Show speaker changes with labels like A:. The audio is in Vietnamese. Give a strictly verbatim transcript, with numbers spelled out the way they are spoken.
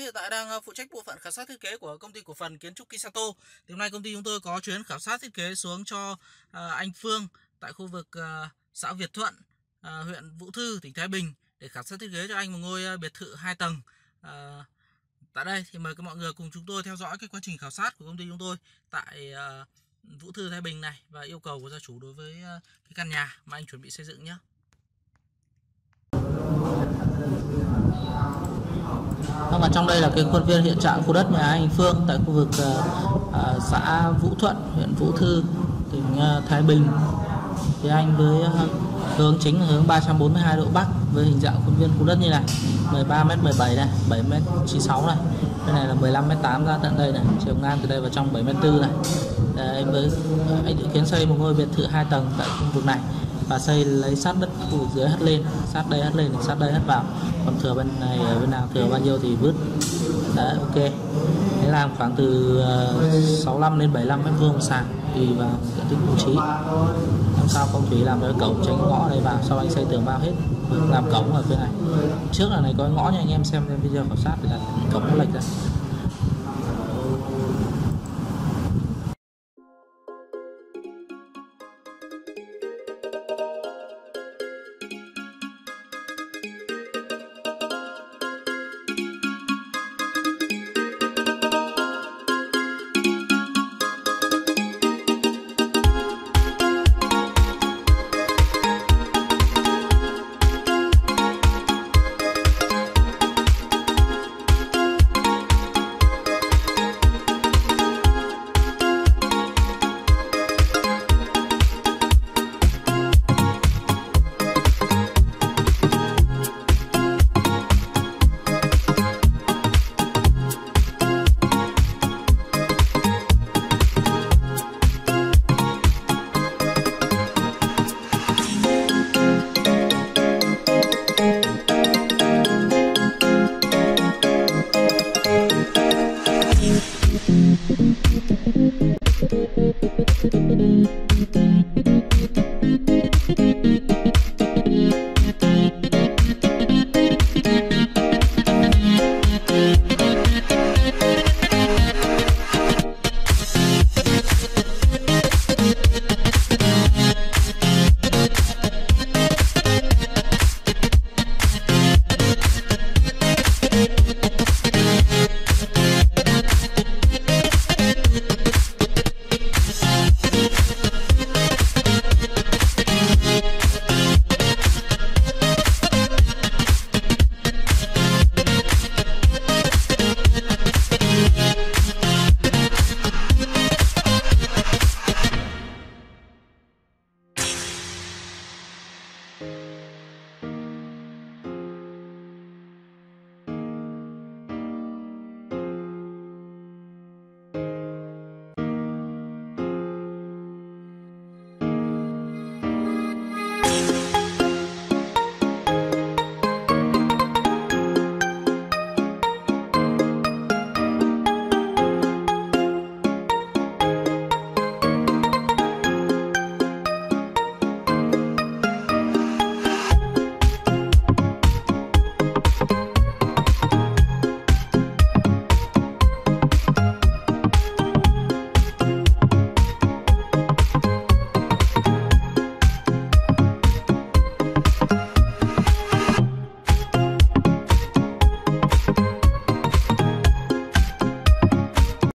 A: hiện tại đang phụ trách bộ phận khảo sát thiết kế của công ty cổ phần kiến trúc Kisato. Thì hôm nay công ty chúng tôi có chuyến khảo sát thiết kế xuống cho uh, anh Phương tại khu vực uh, xã Việt Thuận, uh, huyện Vũ Thư, tỉnh Thái Bình để khảo sát thiết kế cho anh một ngôi uh, biệt thự hai tầng. Uh, tại đây thì mời các mọi người cùng chúng tôi theo dõi cái quá trình khảo sát của công ty chúng tôi tại uh, Vũ Thư, Thái Bình này và yêu cầu của gia chủ đối với uh, cái căn nhà mà anh chuẩn bị xây dựng nhé. Vâng, và trong đây là cái khuôn viên hiện trạng khu đất nhà anh Phương tại khu vực uh, uh, xã Vũ Thuận, huyện Vũ Thư, tỉnh uh, Thái Bình. Thì anh với uh, hướng chính là hướng ba trăm bốn mươi hai độ Bắc với hình dạng khuôn viên khu đất như này, mười ba mét mười bảy này, bảy mét chín mươi sáu này, bên này là mười lăm mét tám ra tận đây này, chiều ngang từ đây vào trong bảy mét bốn này. Đấy, với anh dự kiến xây một ngôi biệt thự hai tầng tại khu vực này và xây lấy sát đất khu vực dưới hất lên, sát đây hất lên, sát đây hất vào, còn thừa bên này bên nào thừa bao nhiêu thì vứt. Đấy, ok. Thế làm khoảng từ uh, sáu mươi lăm đến bảy mươi lăm mét vuông sàn tùy vào diện tích bố trí. Làm sao phong thủy làm cái cổng tránh ngõ này vào, sau anh xây tường bao hết, làm cổng ở bên này. Trước là này có ngõ nha anh em xem video khảo sát thì là cổng nó lệch ra.